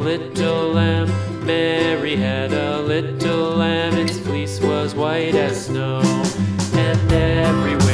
little lamb. Mary had a little lamb, its fleece was white as snow. And everywhere